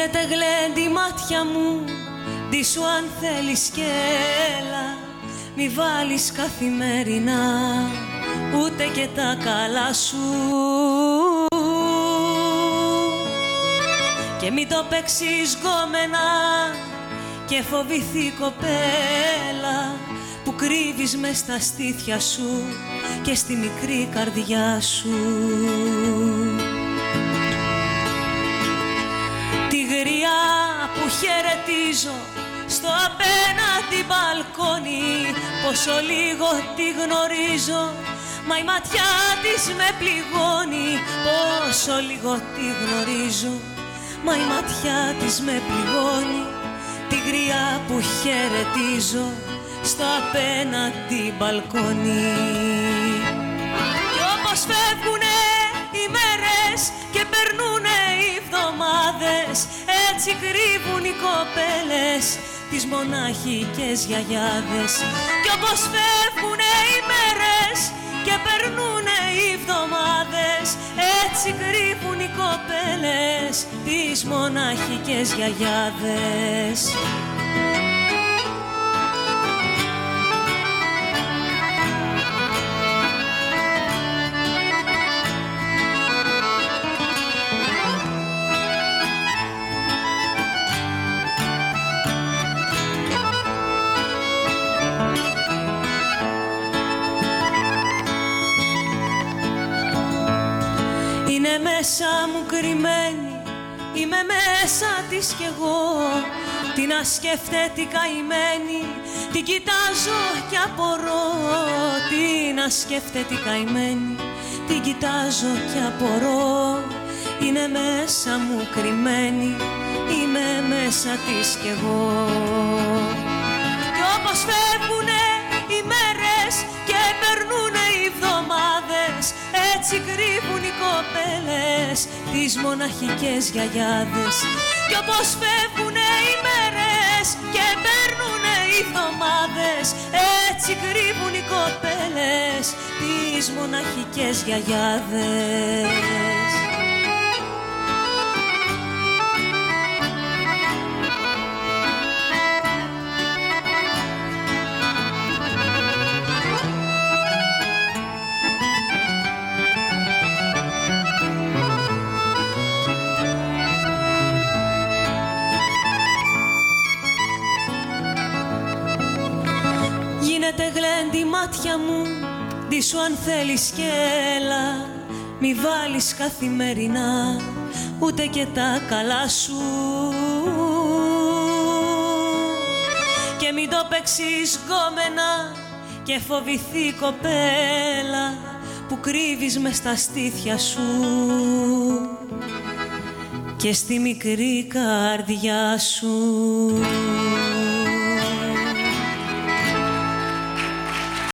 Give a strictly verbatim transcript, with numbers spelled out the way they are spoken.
Γίνεται γλέντι μάτια μου, ντύσου αν θέλεις κι έλα. Μη βάλεις καθημερινά ούτε και τα καλά σου. Και μην το παίξεις γκόμενα και φοβηθεί κοπέλα που κρύβεις μες στα στήθια σου και στη μικρή καρδιά σου. Τη γριά που χαιρετίζω στο απέναντι μπαλκόνι, πόσο λίγο τη γνωρίζω, μα η ματιά της με πληγώνει. Πόσο λίγο τη γνωρίζω, μα η ματιά της με πληγώνει. Τη γριά που χαιρετίζω στο απέναντι μπαλκόνι. Κι όπως φεύγουνε οι μέρες και περνούνε οι εβδομάδες, έτσι κρύβουν οι κοπέλες τις μονάχικες γιαγιάδες. Κι όπως φεύγουνε οι μέρες και περνούνε οι εβδομάδες, έτσι κρύβουν οι κοπέλες τις μονάχικες γιαγιάδες. Είναι μέσα μου κρυμμένη, είμαι μέσα της κι εγώ. Τι να σκέφτεται η καημένη, την κοιτάζω κι απορώ. Τι να σκέφτεται η καημένη, την κοιτάζω κι απορώ. Είναι μέσα μου κρυμμένη, είμαι μέσα της κι εγώ. Κι όπως φεύγουνε οι μέρες και περνούνε οι εβδομάδες, έτσι κρύβουν οι κοπέλες τις μοναχικές γιαγιάδες. Κι όπως φεύγουνε οι μέρες και περνούνε οι εβδομάδες, έτσι κρύβουν οι κοπέλες τις μοναχικές γιαγιάδες. Γίνεται γλέντι μάτια μου, ντύσου αν θέλεις κι έλα. Μη βάλεις καθημερινά ούτε και τα καλά σου. Και μην το παίξεις γκόμενα και φοβηθεί κοπέλα που κρύβεις μες στα στήθια σου και στη μικρή καρδιά σου.